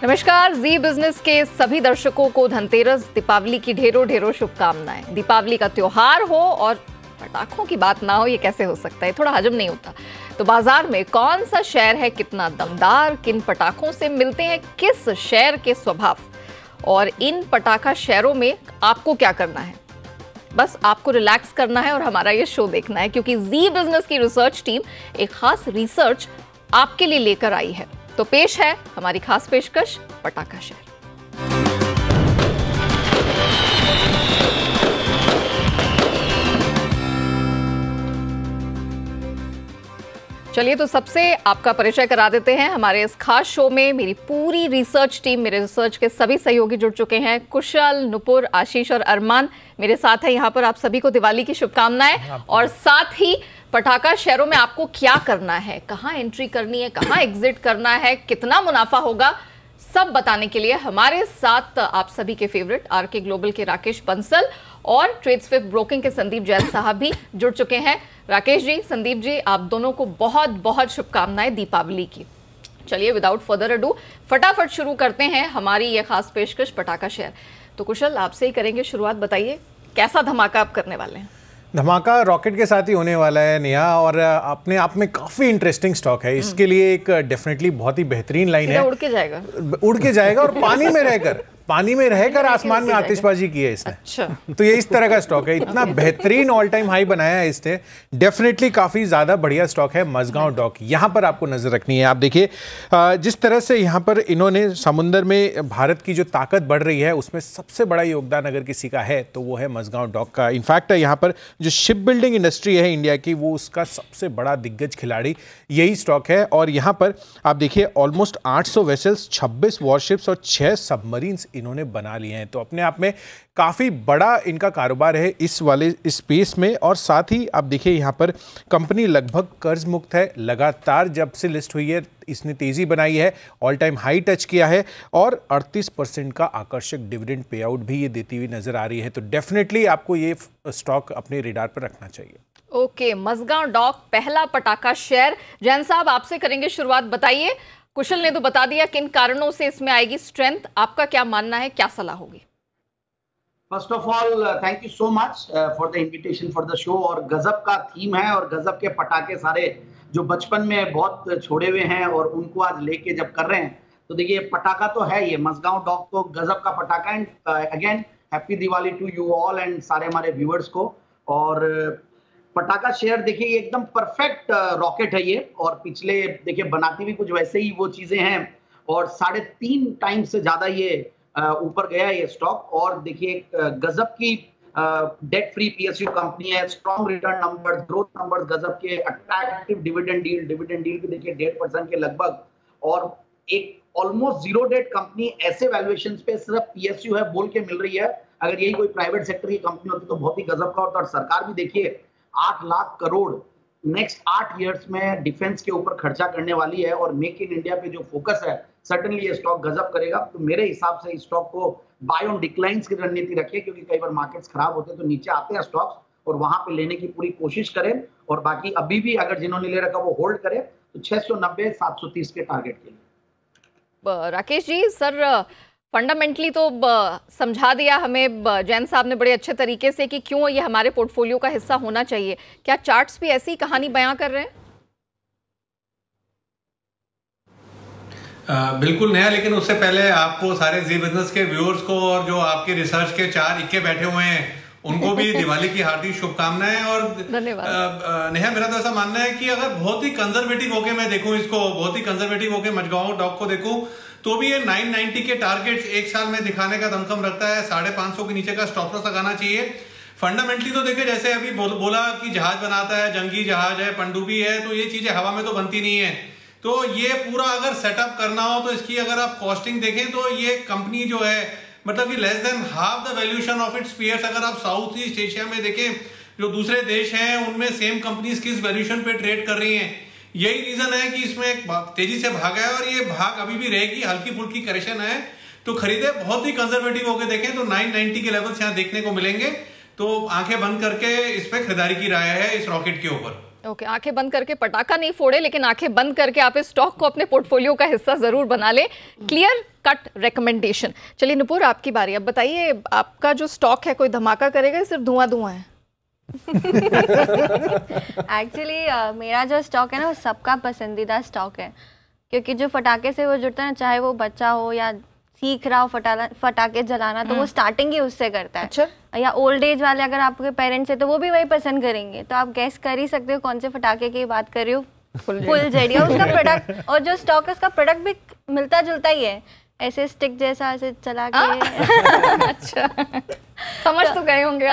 नमस्कार, जी बिजनेस के सभी दर्शकों को धनतेरस दीपावली की ढेरों ढेरों शुभकामनाएं। दीपावली का त्योहार हो और पटाखों की बात ना हो, ये कैसे हो सकता है? थोड़ा हजम नहीं होता। तो बाजार में कौन सा शेयर है कितना दमदार, किन पटाखों से मिलते हैं किस शेयर के स्वभाव, और इन पटाखा शेयरों में आपको क्या करना है? बस आपको रिलैक्स करना है और हमारा ये शो देखना है, क्योंकि जी बिजनेस की रिसर्च टीम एक खास रिसर्च आपके लिए लेकर आई है। तो पेश है हमारी खास पेशकश, पटाखा शेयर। चलिए, तो सबसे आपका परिचय करा देते हैं। हमारे इस खास शो में मेरी पूरी रिसर्च टीम, मेरे रिसर्च के सभी सहयोगी जुड़ चुके हैं। कुशल, नुपुर, आशीष और अरमान मेरे साथ है यहाँ पर। आप सभी को दिवाली की शुभकामनाएं। और साथ ही पटाखा शेयरों में आपको क्या करना है, कहाँ एंट्री करनी है, कहाँ एग्जिट करना है, कितना मुनाफा होगा, सब बताने के लिए हमारे साथ आप सभी के फेवरेट आरके ग्लोबल के राकेश बंसल और ट्रेड स्विफ्ट ब्रोकिंग के संदीप जैन साहब भी जुड़ चुके हैं। राकेश जी, संदीप जी, आप दोनों को बहुत बहुत शुभकामनाएं दीपावली की। चलिए, विदाउट फर्दर अडू फटाफट शुरू करते हैं हमारी ये खास पेशकश, पटाखा शेयर। तो कुशल, आपसे ही करेंगे शुरुआत। बताइए, कैसा धमाका आप करने वाले हैं? धमाका रॉकेट के साथ ही होने वाला है नेहा, और अपने आप में काफ़ी इंटरेस्टिंग स्टॉक है। इसके लिए एक डेफिनेटली बहुत ही बेहतरीन लाइन है। उड़ के जाएगा और पानी में रहकर आसमान में आतिशबाजी की है इसने। अच्छा। तो ये इस तरह का स्टॉक है। इतना बेहतरीन ऑल टाइम हाई बनाया है इसने। डेफिनेटली काफ़ी ज़्यादा बढ़िया स्टॉक है। मझगांव डॉक यहाँ पर आपको नज़र रखनी है। आप देखिए जिस तरह से यहाँ पर इन्होंने समुद्र में भारत की जो ताकत बढ़ रही है, उसमें सबसे बड़ा योगदान अगर किसी का है तो वो है मझगांव डॉक का। इनफैक्ट यहाँ पर जो शिप बिल्डिंग इंडस्ट्री है इंडिया की, वो उसका सबसे बड़ा दिग्गज खिलाड़ी यही स्टॉक है। और यहाँ पर आप देखिए ऑलमोस्ट 800 वेसल्स, 26 वॉरशिप्स और 6 सबमरीन्स इन्होंने बना लिए हैं। तो अपने आप में काफ़ी बड़ा इनका कारोबार है इस वाले स्पेस में। और साथ ही आप देखिए यहाँ पर कंपनी लगभग कर्ज मुक्त है। लगातार जब से लिस्ट हुई है इसने तेज़ी बनाई है, ऑल टाइम हाई टच किया है, और 38% का आकर्षक डिविडेंड पे आउट भी ये देती हुई नजर आ रही है। तो डेफिनेटली आपको ये स्टॉक अपने रेडार पर रखना चाहिए। ओके, मझगांव डॉक पहला पटाखा शेयर। जैन साहब, आपसे करेंगे शुरुआत। बताइए, कुशल ने तो बता दिया किन कारणों से इसमें आएगी स्ट्रेंथ, आपका क्या मानना है, क्या सलाह होगी? First of all thank you so much for the invitation for the show. और गजब का थीम है, और गजब के पटाखे सारे जो बचपन में बहुत छोड़े हुए हैं और उनको आज लेके जब कर रहे हैं, तो देखिए पटाखा तो है ये मझगांव डॉक तो गजब का पटाखा। And again happy Diwali to you all and सारे हमारे व्यूअर्स को। और पटाखा शेयर देखिए एकदम परफेक्ट रॉकेट है ये, और पिछले देखिए बनाती भी कुछ वैसे ही वो चीजें हैं, और 3.5 टाइम्स से ज्यादा ये ऊपर गया ये स्टॉक। और देखिए गजब की डेट फ्री पीएसयू कंपनी है, strong return numbers, growth numbers गजब के, अट्रैक्टिव डिविडेंड डील भी देखिए 1.5% के लगभग, और एक ऑलमोस्ट जीरो डेट कंपनी ऐसे वैल्यूएशन पे सिर्फ पीएसयू है बोल के मिल रही है। अगर यही कोई प्राइवेट सेक्टर की कंपनी होती तो बहुत ही गजब का होता। और सरकार भी देखिए 8 लाख करोड़ नेक्स्ट 8 इयर्स में डिफेंस के ऊपर खर्चा करने वाली है, और मेक इन इंडिया पे जो फोकस है, सर्टेनली ये स्टॉक गजब करेगा। तो मेरे हिसाब से इस स्टॉक को बाय ऑन डिक्लाइंस की रणनीति रखिए, क्योंकि कई बार मार्केट्स खराब होते हैं तो नीचे आते हैं स्टॉक्स, और वहां पे लेने की पूरी कोशिश करें। और बाकी अभी भी अगर जिन्होंने ले रखा वो होल्ड करें, तो 690 730 के टारगेट के लिए। राकेश जी, सर फंडामेंटली तो समझा दिया हमें जैन साहब ने बड़े अच्छे तरीके से कि क्यों ये हमारे पोर्टफोलियो का हिस्सा होना चाहिए। क्या चार्ट्स भी ऐसी कहानी बयां कर रहे हैं? बिल्कुल नया, लेकिन उससे पहले आपको सारे जी बिजनेस के व्यूअर्स को और जो आपके रिसर्च के 4 इक्के बैठे हुए हैं उनको भी दिवाली की हार्दिक शुभकामनाएं। और धन्यवाद। नेहा, मेरा तो ऐसा मानना है कि अगर बहुत ही कंजर्वेटिव होके मैं देखूं इसको, बहुत ही कंजर्वेटिव होके मझगांव डॉक को देखूं, तो भी ये 990 के टारगेट्स एक साल में दिखाने का दमखम रखता है। 550 के नीचे का स्टॉप लॉस लगाना चाहिए। फंडामेंटली तो देखिए, जैसे अभी बोला कि जहाज बनाता है, जंगी जहाज है, पनडुब्बी है, तो ये चीजें हवा में तो बनती नहीं है। तो ये पूरा अगर सेटअप करना हो तो इसकी अगर आप कॉस्टिंग देखें तो ये कंपनी जो है, मतलब कि less than half the valuation of its peers. अगर आप साउथ ईस्ट एशिया में देखें, जो दूसरे देश हैं उनमें सेम कंपनीज किस वैल्यूएशन पे ट्रेड कर रही हैं, यही रीजन है कि इसमें तेजी से भागा है, और ये भाग अभी भी रहेगी। हल्की फुल्की करेक्शन है तो खरीदे, बहुत ही कंजर्वेटिव होकर देखें तो 990 के लेवल्स यहाँ देखने को मिलेंगे। तो आंखें बंद करके इस पे खरीदारी की राय है इस रॉकेट के ऊपर। ओके, आंखें बंद करके पटाखा नहीं फोड़े, लेकिन आंखें बंद करके आप इस स्टॉक को अपने पोर्टफोलियो का हिस्सा जरूर बना ले। Clear cut recommendation. चलिए नुपुर, आपकी बारी। अब बताइए, आपका जो स्टॉक है कोई धमाका करेगा या सिर्फ धुआं धुआं है? एक्चुअली मेरा जो स्टॉक है ना, वो सबका पसंदीदा स्टॉक है, क्योंकि जो फटाके से वो जुड़ता है ना, चाहे वो बच्चा हो या सीख रहा हो फटाके जलाना, तो वो स्टार्टिंग ही उससे करता है। अच्छा। या ओल्ड एज वाले अगर आपके पेरेंट्स है तो वो भी वही पसंद करेंगे। तो आप गैस कर ही सकते हो कौन से फटाके की बात कर रही हूँ। फुलझड़ी। और उसका प्रोडक्ट और जो स्टॉक है उसका प्रोडक्ट भी मिलता जुलता ही है, ऐसे स्टिक जैसा ऐसे चला के। अच्छा, समझ तो गए होंगे।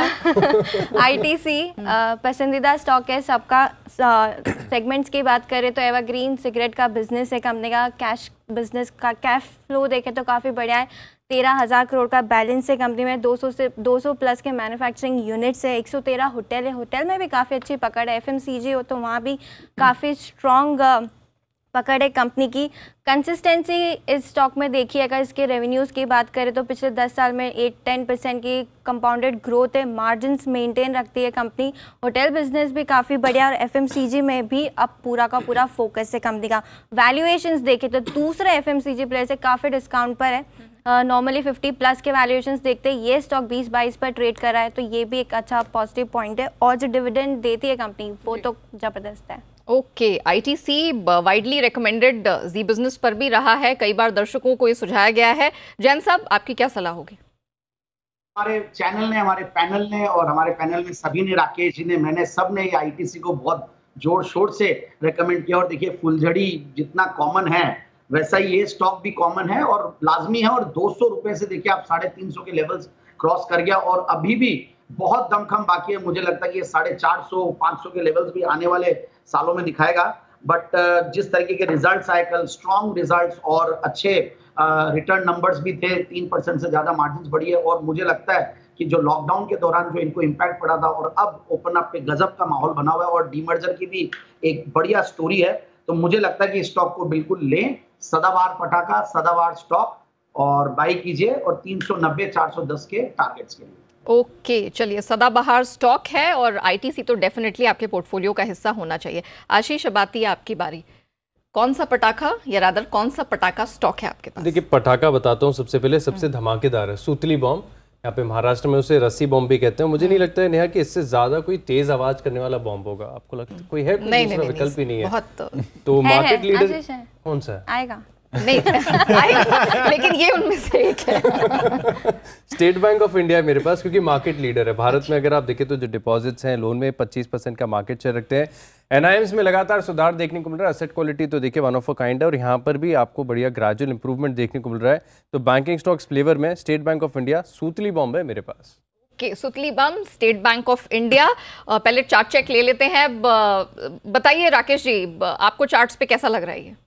ITC पसंदीदा स्टॉक है सबका। सेगमेंट्स की बात करें तो एवरग्रीन सिगरेट का बिजनेस है कंपनी का। कैश बिजनेस का कैश फ्लो देखें तो काफ़ी बढ़िया है। 13,000 करोड़ का बैलेंस है कंपनी में। 200 प्लस के मैन्युफैक्चरिंग यूनिट्स है। 113 होटल है। होटल में भी काफ़ी अच्छी पकड़ है। FMCG हो तो वहाँ भी काफ़ी स्ट्रॉन्ग पकड़ है कंपनी की। कंसिस्टेंसी इस स्टॉक में देखिए, अगर इसके रेवेन्यूज़ की बात करें तो पिछले 10 साल में 8-10% की कंपाउंडेड ग्रोथ है। मार्जिन्स मेंटेन रखती है कंपनी। होटल बिजनेस भी काफ़ी बढ़िया, और FMCG में भी अब पूरा का पूरा फोकस है कंपनी का। वैल्यूएशंस देखें तो दूसरे FMCG प्लेयर से काफ़ी डिस्काउंट पर है। नॉर्मली 50 प्लस के वैल्यूएशंस देखते हैं, ये स्टॉक 20-22 पर ट्रेड कर रहा है, तो ये भी एक अच्छा पॉजिटिव पॉइंट है। और जो डिविडेंड देती है कंपनी वो तो ज़बरदस्त है। Okay, ITC widely recommended Zee business पर भी रहा है, कई बार दर्शकों को ये सुझाया गया है। जैन साहब, आपकी क्या सलाह होगी? हमारे चैनल ने, हमारे पैनल ने और हमारे पैनल में सभी ने, राकेश जी ने, मैंने, सब ने ITC को बहुत जोर शोर से रिकमेंड किया। और देखिए, फुलझड़ी जितना कॉमन है वैसा ही ये स्टॉक भी कॉमन है और लाजमी है। और 200 रुपए से देखिए आप 350 के लेवल्स क्रॉस कर गया और अभी भी बहुत दमखम बाकी है। मुझे लगता है कि ये 450-500 के लेवल्स भी आने वाले सालों में दिखाएगा। बट जिस तरीके के रिजल्ट्स आए कल, स्ट्रॉन्ग रिजल्ट्स और अच्छे रिटर्न नंबर्स भी थे, 3% से ज्यादा मार्जिन बढ़ी है। और मुझे लगता है कि जो लॉकडाउन के दौरान जो इनको इम्पैक्ट पड़ा था और अब ओपन अप पे गजब का माहौल बना हुआ है और डीमर्जर की भी एक बढ़िया स्टोरी है, तो मुझे लगता है कि स्टॉक को बिल्कुल लें। सदाबहार पटाखा, सदाबहार स्टॉक, और बाई कीजिए और 390-410 के टारगेट्स के लिए। ओके, चलिए, सदाबहार स्टॉक है और ITC तो डेफिनेटली आपके पोर्टफोलियो का हिस्सा होना चाहिए। आशीष, अब आती है आपकी बारी। कौन सा पटाखा या रादर कौन सा पटाखा स्टॉक है आपके पास? देखिए, पटाखा बताता हूँ सबसे पहले, सबसे धमाकेदार है सूतली बॉम्ब। यहाँ पे महाराष्ट्र में उसे रस्सी बॉम्ब भी कहते हैं। मुझे नहीं लगता है नेहा कि इससे ज्यादा कोई तेज आवाज करने वाला बॉम्ब होगा। आपको लगता है कोई है? कोई दूसरा विकल्प ही नहीं है। तो मार्केट लीडर कौन सा है? आएगा नहीं आएगा, लेकिन ये उनमें से एक है। स्टेट बैंक ऑफ इंडिया मेरे पास, क्योंकि मार्केट लीडर है भारत में। अगर आप देखें तो जो डिपॉजिट्स हैं, लोन में 25% का मार्केट शेयर रखते हैं। NIMs में लगातार सुधार देखने को मिल रहा है। एसेट क्वालिटी तो देखिए वन ऑफ अ काइंड है और यहाँ पर भी आपको बढ़िया ग्रेजुअल इंप्रूवमेंट देखने को मिल रहा है। तो बैंकिंग स्टॉक्स फ्लेवर में स्टेट बैंक ऑफ इंडिया, सूतली बॉम्ब है मेरे पास। सूतली bomb, State Bank of India. पहले चार्ट चेक ले लेते हैं। बताइए राकेश जी, आपको चार्ट्स पे कैसा लग रहा है ये?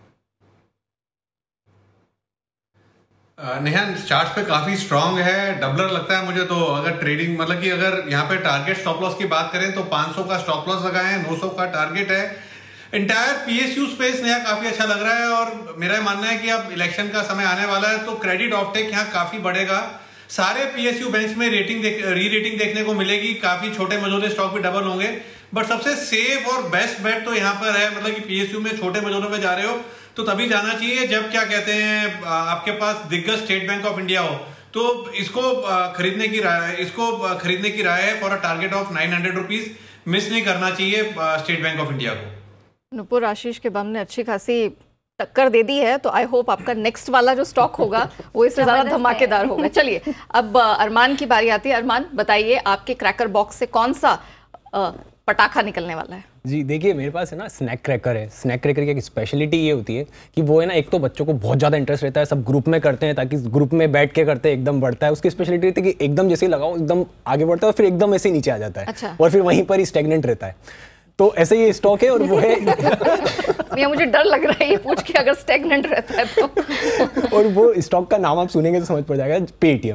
नेहा, चार्ट्स पे काफी स्ट्रांग है, डबलर लगता है मुझे तो। अगर ट्रेडिंग मतलब कि अगर यहाँ पे टारगेट स्टॉप लॉस की बात करें तो 500 का स्टॉप लॉस लगाए हैं, 900 का टारगेट है। इंटायर PSU स्पेस नया काफी अच्छा लग रहा है और मेरा मानना है कि अब इलेक्शन का समय आने वाला है तो क्रेडिट ऑफटेक यहाँ काफी बढ़ेगा। सारे PSU बैंक्स में री रेटिंग देखने को मिलेगी। काफी छोटे मझोले स्टॉक भी डबल होंगे, बट सबसे सेफ और बेस्ट बेट तो यहाँ पर है। मतलब कि PSU में छोटे मझोलों में जा रहे हो तो तभी जाना चाहिए जब क्या कहते हैं आपके पास दिग्गज स्टेट बैंक ऑफ इंडिया हो। तो इसको खरीदने की राय है for a target of 900 rupees. Miss नहीं करना चाहिए स्टेट बैंक ऑफ इंडिया को। नुपुर, आशीष के बम ने अच्छी खासी टक्कर दे दी है, तो आई होप आपका नेक्स्ट वाला जो स्टॉक होगा वो इससे ज्यादा धमाकेदार होगा। चलिए, अब अरमान की बारी आती है। अरमान, बताइए आपके क्रैकर बॉक्स से कौन सा पटाखा निकलने वाला है? जी देखिए, मेरे पास है ना स्नैक क्रैकर है। स्नैक क्रैकर की एक स्पेशलिटी ये होती है कि वो है ना, एक तो बच्चों को बहुत ज़्यादा इंटरेस्ट रहता है, सब ग्रुप में करते हैं ताकि ग्रुप में बैठ के करते हैं, एकदम बढ़ता है। उसकी स्पेशलिटी रहती है कि एकदम जैसे ही लगाओ एकदम आगे बढ़ता है और फिर एकदम ऐसे नीचे आ जाता है। अच्छा। और फिर वहीं पर ही स्टेगनेंट रहता है। तो ऐसे ये स्टॉक है और वो है भैया मुझे डर लग रहा है ये पूछ के, अगर स्टेगनेंट रहता है तो। और वो स्टॉक का नाम आप सुनेंगे तो समझ पड़ जाएगा, पेटीएम।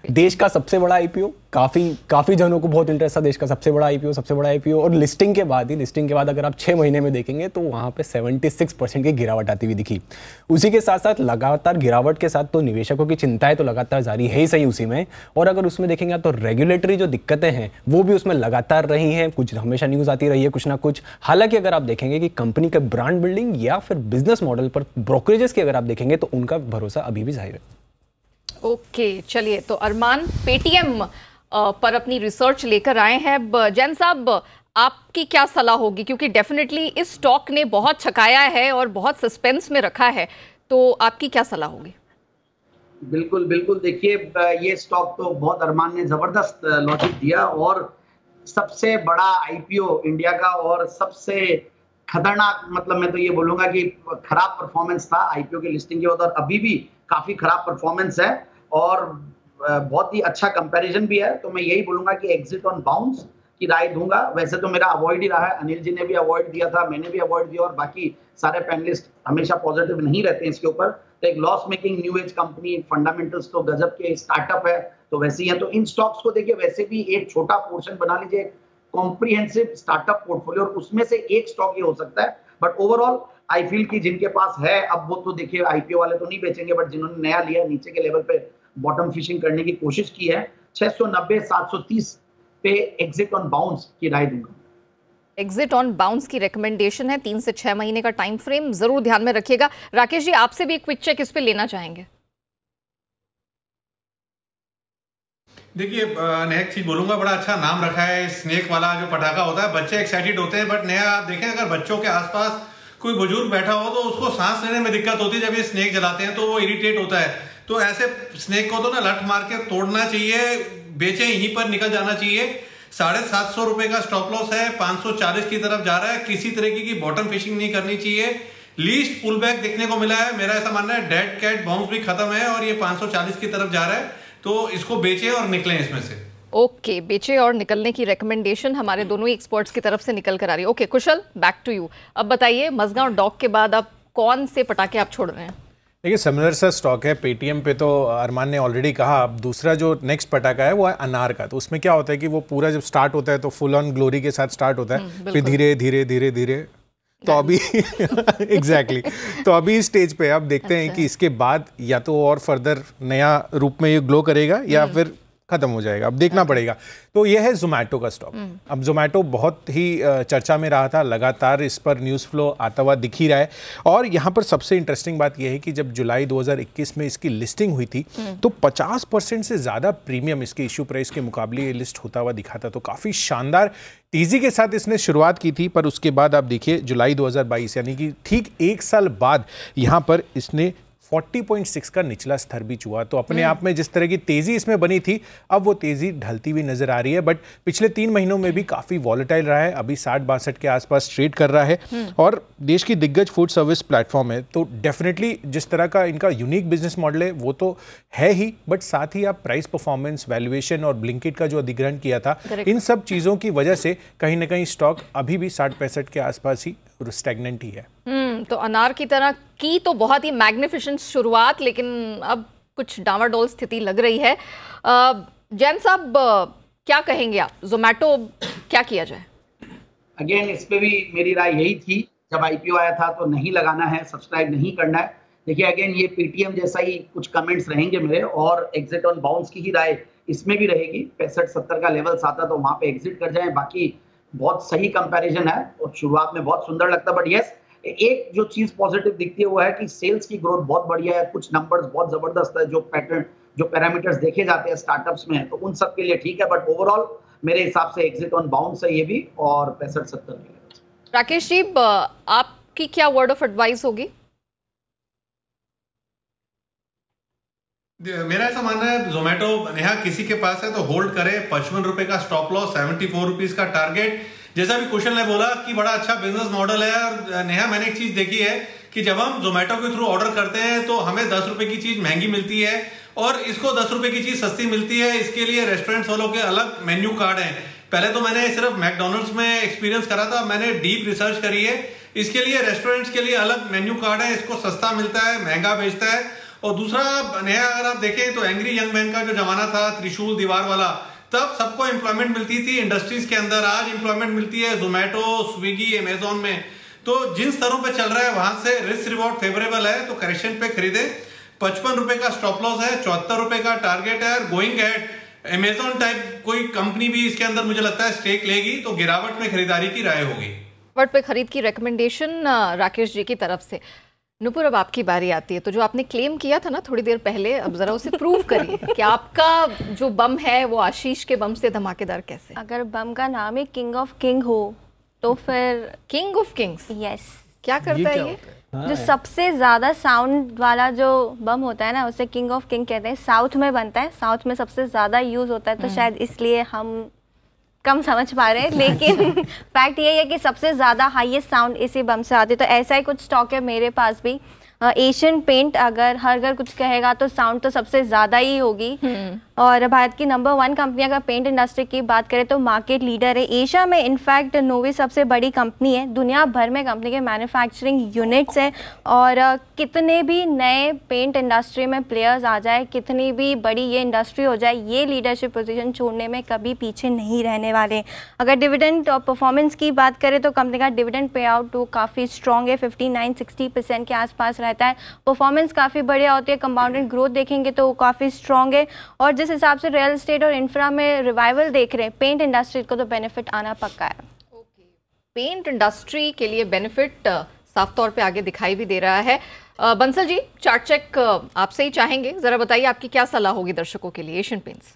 देश का सबसे बड़ा आईपीओ, काफी जनों को बहुत इंटरेस्ट था, देश का सबसे बड़ा आईपीओ और लिस्टिंग के बाद अगर आप 6 महीने में देखेंगे तो वहां पे 76% की गिरावट आती हुई दिखी। उसी के साथ साथ लगातार गिरावट के साथ तो निवेशकों की चिंताएं तो लगातार जारी है ही सही उसी में, और अगर उसमें देखेंगे तो रेगुलेटरी जो दिक्कतें हैं वो भी उसमें लगातार रही हैं, कुछ हमेशा न्यूज आती रही है कुछ ना कुछ। हालांकि अगर आप देखेंगे कि कंपनी का ब्रांड बिल्डिंग या फिर बिजनेस मॉडल पर ब्रोकरेजेस की अगर आप देखेंगे तो उनका भरोसा अभी भी जाहिर है। ओके, चलिए तो अरमान पेटीएम पर अपनी रिसर्च लेकर आए हैं। जैन साहब, आपकी क्या सलाह होगी, क्योंकि डेफिनेटली इस स्टॉक ने बहुत छकाया है और बहुत सस्पेंस में रखा है, तो आपकी क्या सलाह होगी? बिल्कुल बिल्कुल, देखिए ये स्टॉक तो बहुत अरमान ने जबरदस्त लॉजिक दिया, और सबसे बड़ा आईपीओ इंडिया का और सबसे खतरनाक, मतलब मैं तो ये बोलूंगा कि खराब परफॉर्मेंस था आईपीओ की लिस्टिंग के बाद, और अभी भी काफी खराब परफॉर्मेंस है और बहुत ही अच्छा कंपैरिजन भी है। तो मैं यही बोलूंगा कि एग्जिट ऑन बाउंस की राय दूंगा। वैसे तो मेरा अवॉइड ही रहा है, अनिल जी ने भी अवॉइड दिया था, मैंने भी अवॉइड दिया, और बाकी सारे पैनलिस्ट हमेशा पॉजिटिव नहीं रहते हैं इसके ऊपर। तो एक loss making new age company, fundamentals तो गजब के स्टार्टअप है, तो वैसे ही है। तो इन स्टॉक्स को देखिए, वैसे भी एक छोटा पोर्शन बना लीजिए कॉम्प्रिहेंसिव स्टार्टअप पोर्टफोलियो, और उसमें से एक स्टॉक ही हो सकता है। बट ओवरऑल आई फील कि जिनके पास है, अब वो तो देखिए आईपीओ वाले तो नहीं बेचेंगे, बट जिन्होंने नया लिया, नीचे के लेवल पे बॉटम फिशिंग करने की कोशिश की है, 690 730 पे एग्जिट ऑन बाउंस की राय दूंगा। एग्जिट ऑन बाउंस की रिकमेंडेशन है, 3 से 6 महीने का टाइम फ्रेम, जरूर ध्यान में रखिएगा। राकेश जी, आपसे भी एक क्विक चेक इस पे लेना चाहेंगे। देखिए, नया एक चीज बोलूंगा, बड़ा अच्छा नाम रखा है स्नेक वाला जो पटाखा होता है। बच्चे एक्साइटेड होते हैं, बट नया आप देखें, अगर बच्चों के आसपास कोई बुजुर्ग बैठा हो तो उसको सांस लेने में दिक्कत होती है जब ये स्नेक जलाते हैं, तो वो इरिटेट होता है। तो ऐसे स्नेक को तो ना लठ मार के तोड़ना चाहिए, बेचे यहीं पर निकल जाना चाहिए। 750 रुपए का स्टॉप लॉस है, 540 की तरफ जा रहा है। किसी तरीके की बॉटम फिशिंग नहीं करनी चाहिए। लीस्ट पुल बैक देखने को मिला है, मेरा ऐसा मानना है डेड कैट बाउंस भी खत्म है और ये 540 की तरफ जा रहा है, तो इसको बेचे और निकलें इसमें से। ओके, बेचे और निकलने की रिकमेंडेशन हमारे दोनों ही एक्सपर्ट्स की तरफ से निकल कर आ रही है। Okay Kushal, back to you. अब बताइए, मजगांव डॉक के बाद अब कौन से पटाखे आप छोड़ रहे हैं? देखिए, सिमिलर सा स्टॉक है पेटीएम पे, तो अरमान ने ऑलरेडी कहा। अब दूसरा जो नेक्स्ट पटाखा है वो है अनार का। तो उसमें क्या होता है कि वो पूरा जब स्टार्ट होता है तो फुल ऑन ग्लोरी के साथ स्टार्ट होता है, फिर धीरे धीरे धीरे धीरे, तो अभी एग्जैक्टली तो अभी इस स्टेज पे आप देखते हैं कि इसके बाद या तो और फर्दर नया रूप में ये ग्लो करेगा या फिर खत्म हो जाएगा, अब देखना पड़ेगा। तो ये है जोमैटो का स्टॉक। अब जोमैटो बहुत ही चर्चा में रहा था, लगातार इस पर न्यूज़ फ्लो आता हुआ दिख ही रहा है। और यहाँ पर सबसे इंटरेस्टिंग बात यह है कि जब जुलाई 2021 में इसकी लिस्टिंग हुई थी तो 50% से ज़्यादा प्रीमियम इसके इश्यू प्राइस के मुकाबले ये लिस्ट होता हुआ दिखा था। तो काफ़ी शानदार तेज़ी के साथ इसने शुरुआत की थी, पर उसके बाद आप देखिए जुलाई 2022 यानी कि ठीक 1 साल बाद यहाँ पर इसने 40.6 का निचला स्तर भी छुआ। तो अपने आप में जिस तरह की तेजी इसमें बनी थी, अब वो तेजी ढलती हुई नजर आ रही है। बट पिछले 3 महीनों में भी काफी वॉलेटाइल रहा है, अभी 60-62 के आसपास ट्रेड कर रहा है और देश की दिग्गज फूड सर्विस प्लेटफॉर्म है। तो डेफिनेटली जिस तरह का इनका यूनिक बिजनेस मॉडल है वो तो है ही, बट साथ ही आप प्राइस परफॉर्मेंस, वैल्यूएशन और ब्लिंकिट का जो अधिग्रहण किया था, इन सब चीजों की वजह से कहीं ना कहीं स्टॉक अभी भी 60-65 के आसपास ही स्टैग्नेंट ही है। तो अनार की तरह की तो बहुत ही मैग्निफिसेंट शुरुआत, लेकिन अब कुछ डावाडोल स्थिति लग रही है। जैन साहब, क्या कहेंगे आप, जोमैटो क्या किया जाए? अगेन इस पे भी मेरी राय यही थी, जब आईपीओ आया था तो नहीं लगाना है, सब्सक्राइब नहीं करना है। देखिए अगेन ये पेटीएम जैसा ही कुछ कमेंट्स रहेंगे मेरे, और एग्जिट ऑन बाउंस की ही राय इसमें भी रहेगी। 65-70 का लेवल्स आता तो वहां पे एग्जिट कर जाए। बाकी बहुत सही कंपैरिजन है और शुरुआत में बहुत सुंदर लगता है। बट यस, एक जो चीज पॉजिटिव दिखती है वो है कि सेल्स की ग्रोथ बहुत बढ़िया है, कुछ नंबर्स बहुत जबरदस्त है, जो पैटर्न, जो पैरामीटर्स देखे जाते हैं स्टार्टअप्स में, तो उन सब के लिए ठीक है। बट ओवरऑल मेरे हिसाब से एग्जिट ऑन बाउंस है ये भी, और 65-70 के। राकेश जी, आपकी क्या वर्ड ऑफ एडवाइस होगी? मेरा ऐसा मानना है, जोमेटो नेहा किसी के पास है तो होल्ड करे। 55 रुपए का स्टॉप लॉस, 74 रुपीज का टारगेट। जैसा भी कुशल ने बोला कि बड़ा अच्छा बिजनेस मॉडल है। और नेहा, मैंने एक चीज देखी है कि जब हम जोमेटो के थ्रू ऑर्डर करते हैं तो हमें 10 रुपए की चीज महंगी मिलती है और इसको 10 रुपए की चीज सस्ती मिलती है। इसके लिए रेस्टोरेंट्स वालों के अलग मेन्यू कार्ड हैं। पहले तो मैंने सिर्फ मैकडोनल्ड्स में एक्सपीरियंस करा था, मैंने डीप रिसर्च करी है। इसके लिए रेस्टोरेंट्स के लिए अलग मेन्यू कार्ड है, इसको सस्ता मिलता है, महंगा बेचता है। और दूसरा नेहा, अगर आप देखें तो एंग्री यंग मैन का जो जमाना था, त्रिशूल दीवार वाला, तब सबको एम्प्लॉयमेंट मिलती थी इंडस्ट्रीज के अंदर। आज एम्प्लॉयमेंट मिलती है जोमेटो, स्विगी, अमेजोन में। तो जिन स्तरों पे चल रहा है वहां से रिस्क रिवॉर्ड फेवरेबल है, तो करेक्शन पे खरीदे। 55 रुपए का स्टॉप लॉस है, 74 रुपए का टारगेट है। गोइंग एट अमेजोन टाइप कोई कंपनी भी इसके अंदर मुझे लगता है स्टेक लेगी, तो गिरावट में खरीदारी की राय होगी। गिरावट पे खरीद की रिकमेंडेशन राकेश जी की तरफ से। नुपुर, अब आपकी बारी आती है। तो जो आपने क्लेम किया था ना थोड़ी देर पहले, अब जरा उसे प्रूव करिए कि आपका जो बम है वो आशीष के बम से धमाकेदार कैसे। अगर बम का नाम ही किंग ऑफ किंग हो तो फिर किंग ऑफ किंग्स, यस, क्या करता है ये? जो सबसे ज्यादा साउंड वाला जो बम होता है ना, उसे किंग ऑफ किंग कहते हैं। साउथ में बनता है, साउथ में सबसे ज्यादा यूज होता है, तो शायद इसलिए हम कम समझ पा रहे हैं, लेकिन फैक्ट ये है कि सबसे ज्यादा हाईएस्ट साउंड इसी बम से आती है। तो ऐसा ही कुछ स्टॉक है मेरे पास भी। एशियन पेंट अगर हर घर कुछ कहेगा तो साउंड तो सबसे ज़्यादा ही होगी। और भारत की नंबर 1 कंपनी अगर पेंट इंडस्ट्री की बात करें तो मार्केट लीडर है एशिया में। इनफैक्ट नोवी सबसे बड़ी कंपनी है, दुनिया भर में कंपनी के मैन्युफैक्चरिंग यूनिट्स हैं। और कितने भी नए पेंट इंडस्ट्री में प्लेयर्स आ जाए, कितनी भी बड़ी ये इंडस्ट्री हो जाए, ये लीडरशिप पोजीशन छोड़ने में कभी पीछे नहीं रहने वाले। अगर डिविडेंड और परफॉर्मेंस की बात करें तो कंपनी का डिविडेंड पे आउट तो काफ़ी स्ट्रॉन्ग है, 59-60% के आसपास रहता है। परफॉर्मेंस काफ़ी बढ़िया होती है, कंपाउंडेड ग्रोथ देखेंगे तो काफ़ी स्ट्रॉन्ग है। और जिस हिसाब से रियल एस्टेट और इंफ्रा में रिवाइवल देख रहे हैं, पेंट इंडस्ट्री को तो बेनिफिट आना पक्का है। पेंट इंडस्ट्री के लिए बेनिफिट साफ तौर पे आगे दिखाई भी दे रहा है। बंसल जी, चार्ट चेक आपसे ही चाहेंगे, जरा बताइए आपकी क्या सलाह होगी दर्शकों के लिए एशियन पेंट्स।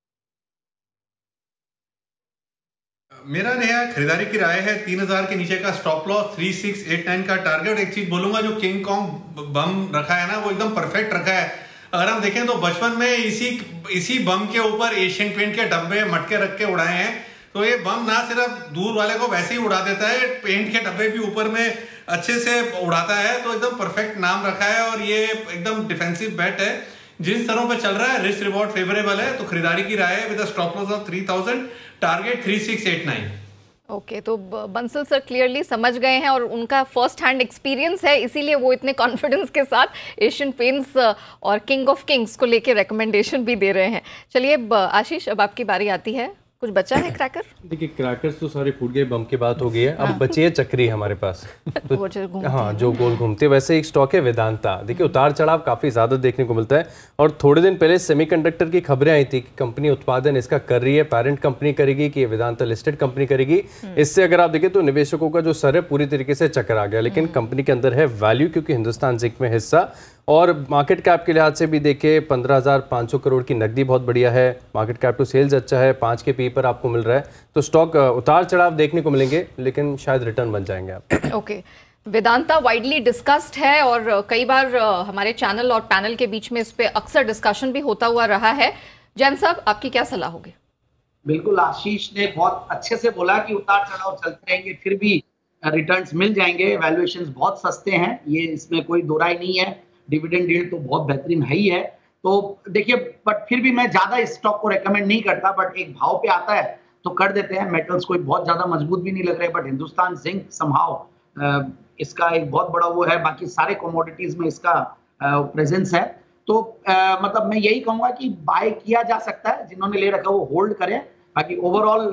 मेरा नया खरीदारी की राय है 3000 के नीचे का स्टॉप लॉस, 3689 का टारगेट। एक चीज बोलूंगा, जो किंग कॉन्ग बम रखा है ना वो एकदम परफेक्ट रखा है। अगर हम देखें तो बचपन में इसी बम के ऊपर एशियन पेंट के डब्बे मटके रख के उड़ाए हैं। तो ये बम ना सिर्फ दूर वाले को वैसे ही उड़ा देता है, पेंट के डब्बे भी ऊपर में अच्छे से उड़ाता है। तो एकदम परफेक्ट नाम रखा है और ये एकदम डिफेंसिव बेट है। जिन स्तरों पे चल रहा है रिस्क रिवॉर्ड फेवरेबल है, तो खरीदारी की राय है with stop loss of 3000, target 3689। Okay, तो बंसल सर क्लियरली समझ गए हैं और उनका फर्स्ट हैंड एक्सपीरियंस है, इसीलिए वो इतने कॉन्फिडेंस के साथ एशियन पेंट्स और किंग ऑफ किंग्स को लेके रिकमेंडेशन भी दे रहे हैं। चलिए आशीष, अब आपकी बारी आती है। कुछ बचा है क्रैकर? देखिए क्रैकर्स तो सारे फूट गए, बम की बात हो गई है। अब बची है चक्री हमारे पास। तो हाँ, जो गोल घूमते हैं। वैसे एक स्टॉक है वेदांता। देखिए उतार चढ़ाव काफ़ी ज़्यादा देखने को मिलता है। और थोड़े दिन पहले सेमीकंडक्टर की खबरें आई थी कि कंपनी उत्पादन इसका कर रही है, पेरेंट कंपनी करेगी कि वेदांता लिस्टेड कंपनी करेगी। इससे अगर आप देखें तो निवेशकों का जो सर है पूरी तरीके से चक्कर आ गया। लेकिन कंपनी के अंदर है वैल्यू, क्योंकि हिंदुस्तान जिंक में हिस्सा। और मार्केट कैप के लिहाज से भी देखें 15,500 करोड़ की नकदी बहुत बढ़िया है। मार्केट कैप टू सेल्स अच्छा है, 5 के पी पर आपको मिल रहा है। तो स्टॉक उतार चढ़ाव देखने को मिलेंगे, लेकिन शायद रिटर्न बन जाएंगे आप। ओके, वेदांता वाइडली डिस्कस्ड है और कई बार हमारे चैनल और पैनल के बीच में इस पे अक्सर डिस्कशन भी होता हुआ रहा है। जैन साहब, आपकी क्या सलाह होगी? बिल्कुल, आशीष ने बहुत अच्छे से बोला कि उतार चढ़ाव चलते रहेंगे, फिर भी रिटर्न्स मिल जाएंगे। वैल्यूएशंस बहुत सस्ते हैं, ये इसमें कोई दो राय नहीं है। डिविडेंड यील्ड तो बहुत बेहतरीन है ही है। तो देखिए, बट फिर भी मैं ज्यादा इस स्टॉक को रेकमेंड नहीं करता, बट एक भाव पे आता है तो कर देते हैं। मेटल्स कोई बहुत ज्यादा मजबूत भी नहीं लग रहे, बट हिंदुस्तान जिंक समहाउ इसका एक बहुत बड़ा वो है, बाकी सारे कमोडिटीज में इसका प्रेजेंस है। तो मतलब मैं यही कहूंगा कि बाय किया जा सकता है, जिन्होंने ले रखा वो होल्ड करें। बाकी ओवरऑल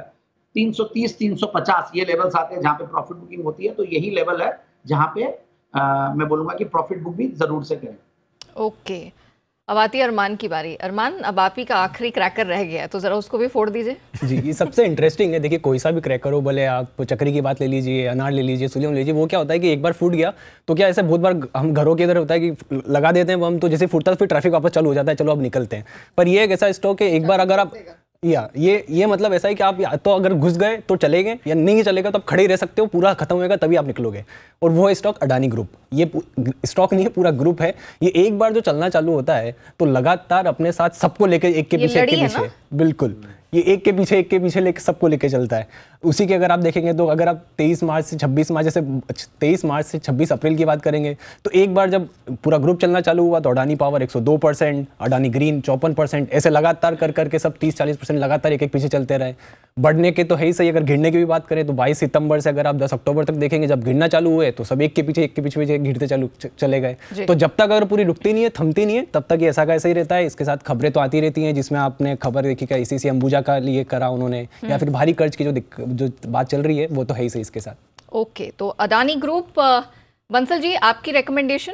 330-350 ये लेवल्स आते हैं जहां पे प्रॉफिट बुकिंग होती है। तो यही लेवल है जहां पे मैं बोलूंगा कि प्रॉफिट बुक भी जरूर से करें। ओके, अब आती है अरमान की बारी। अरमान, अब आप ही का आखिरी क्रैकर रह गया है, तो जरा उसको भी फोड़ दीजिए। जी, ये सबसे इंटरेस्टिंग है। देखिए कोई सा भी क्रैकर हो, भले आप चक्री की बात ले लीजिए, अनार ले लीजिए, सूलियम ले लीजिए, वो क्या होता है कि एक बार फूट गया तो क्या ऐसे बहुत बार हम घरों के इधर होता है कि लगा देते हैं बम, तो जैसे फूटता है फिर ट्रैफिक वापस चालू हो जाता है, चलो अब निकलते हैं। पर ये एक ऐसा स्टॉक है, एक बार अगर आप ये मतलब ऐसा है कि आप या तो अगर घुस गए तो चले गए, या नहीं चलेगा तो आप खड़े ही रह सकते हो, पूरा खत्म होएगा तभी आप निकलोगे। और वो स्टॉक अडानी ग्रुप, ये स्टॉक नहीं है, पूरा ग्रुप है। ये एक बार जो चलना चालू होता है तो लगातार अपने साथ सबको लेकर एक के पीछे, बिल्कुल ये एक के पीछे लेके सबको लेके चलता है। उसी के अगर आप देखेंगे तो अगर आप 23 मार्च से 26 मार्च, जैसे 23 मार्च से 26 अप्रैल की बात करेंगे तो एक बार जब पूरा ग्रुप चलना चालू हुआ तो अडानी पावर 102%, अडानी ग्रीन 54%, ऐसे लगातार कर करके सब 30-40% लगातार एक पीछे चलते रहे। बढ़ने के तो है ही सही, अगर गिरने की भी बात करें तो 22 सितंबर से अगर आप 10 अक्टूबर तक देखेंगे जब गिरना चालू हुए तो सब एक के पीछे गिरते चले गए। तो जब तक अगर पूरी रुकती नहीं है, थमती नहीं है, तब तक ये ऐसा का ऐसा ही रहता है। इसके साथ खबरें तो आती रहती हैं, जिसमें आपने खबर देखी क्या ICC अंबुजा का लिए करा उन्होंने, या फिर भारी कर्ज की जो बात चल रही है वो तो है ही सही इसके साथ। ओके, तो अडानी ग्रुप, बंसल जी आपकी रिकमेंडेशन?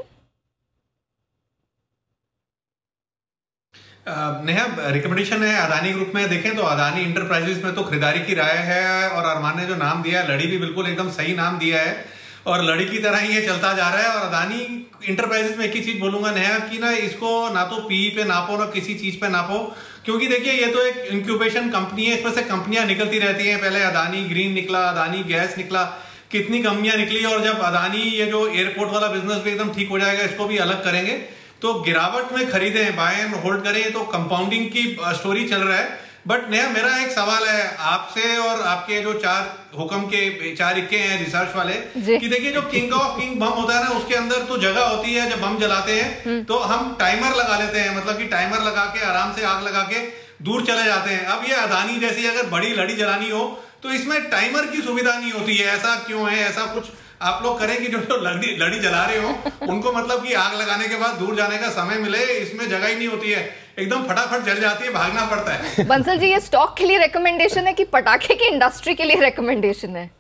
नेहा, रिकमेंडेशन है अडानी ग्रुप में देखें तो अडानी इंटरप्राइजेस में तो खरीदारी की राय है, और अरमान ने जो नाम दिया लड़ी भी बिल्कुल एकदम सही नाम दिया है, और लड़ी की तरह ही ये चलता जा रहा है। और अडानी इंटरप्राइजेस में एक ही चीज बोलूंगा नेहा कि ना इसको ना तो पी पे नापो ना किसी चीज पे नापो, क्योंकि देखिए ये तो एक इंक्यूबेशन कंपनी है, इसमें से कंपनियां निकलती रहती हैं। पहले अडानी ग्रीन निकला, अडानी गैस निकला, कितनी कंपनियां निकली, और जब अडानी ये जो एयरपोर्ट वाला बिजनेस भी एकदम ठीक हो जाएगा, इसको भी अलग करेंगे, तो गिरावट में खरीदें, बाय एंड होल्ड करें, तो कंपाउंडिंग की स्टोरी चल रहा है। बट नया मेरा एक सवाल है आपसे और आपके जो 4 हुक्म के 4 इक्के हैं रिसर्च वाले, कि देखिए जो किंग ऑफ किंग बम होता है ना, उसके अंदर तो जगह होती है, जब बम जलाते हैं तो हम टाइमर लगा लेते हैं, मतलब कि टाइमर लगा के आराम से आग लगा के दूर चले जाते हैं। अब ये अडानी जैसी अगर बड़ी लड़ी जलानी हो तो इसमें टाइमर की सुविधा नहीं होती है, ऐसा क्यों है? ऐसा कुछ आप लोग करें कि जो लड़ी जला रहे हो उनको मतलब कि आग लगाने के बाद दूर जाने का समय मिले, इसमें जगह ही नहीं होती है, एकदम फटाफट जल जाती है, भागना पड़ता है। बंसल जी, ये स्टॉक के लिए रिकमेंडेशन है कि पटाखे की इंडस्ट्री के लिए रिकमेंडेशन है?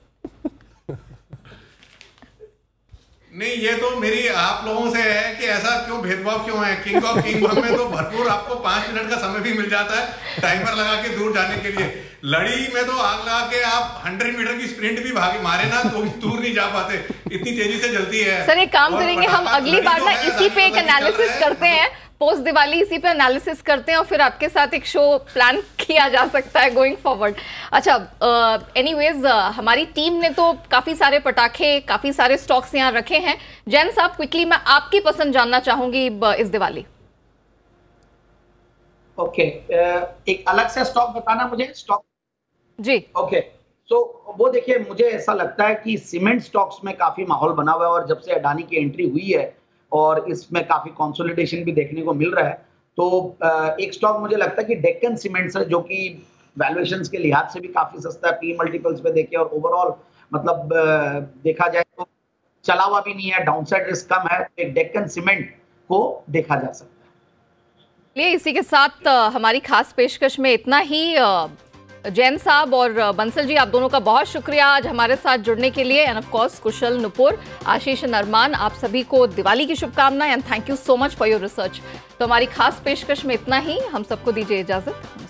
नहीं, ये तो मेरी आप लोगों से है कि ऐसा क्यों भेदभाव क्यों है। किंग ऑफ किंग बम में तो भरपूर आपको 5 मिनट का समय भी मिल जाता है टाइमर लगा के दूर जाने के लिए। लड़ी में तो आग लगा के आप 100 मीटर की स्प्रिंट भी भागे मारे ना तो भी दूर नहीं जा पाते, इतनी तेजी से जलती है। सर एक काम करेंगे, हम अगली बार ना इसी पे एक एनालिसिस करते हैं, पोस्ट दिवाली इसी पे एनालिसिस करते हैं, और फिर आपके साथ एक शो प्लान किया जा सकता है गोइंग फॉरवर्ड। अच्छा, एनीवेज हमारी टीम ने तो काफी सारे पटाखे, काफी सारे स्टॉक्स यहाँ रखे हैं। जैन साहब, क्विकली मैं आपकी पसंद जानना चाहूंगी इस दिवाली। ओके, एक अलग से स्टॉक बताना मुझे, स्टॉक जी। ओके, तो वो देखिए, मुझे ऐसा लगता है कि सीमेंट स्टॉक्स में काफी माहौल बना हुआ है, और जब से अडानी की एंट्री हुई है और इसमें काफी कंसोलिडेशन भी देखने को मिल रहा है, तो एक स्टॉक मुझे लगता है कि डेक्कन सीमेंट्स है, जो कि वैल्यूएशंस के लिहाज से भी काफी सस्ता है, पी मल्टीपल्स पे देखे, और ओवरऑल मतलब देखा जाए तो चला हुआ भी नहीं है, डाउनसाइड रिस्क कम है, एक डेक्कन सीमेंट को देखा जा सकता है। इसी के साथ हमारी खास पेशकश में इतना ही। जैन साहब और बंसल जी, आप दोनों का बहुत शुक्रिया आज हमारे साथ जुड़ने के लिए, and of course Kushal, Nupur, Ashish and Arman, आप सभी को दिवाली की शुभकामनाएं and thank you so much for your research. तो हमारी खास पेशकश में इतना ही, हम सबको दीजिए इजाजत।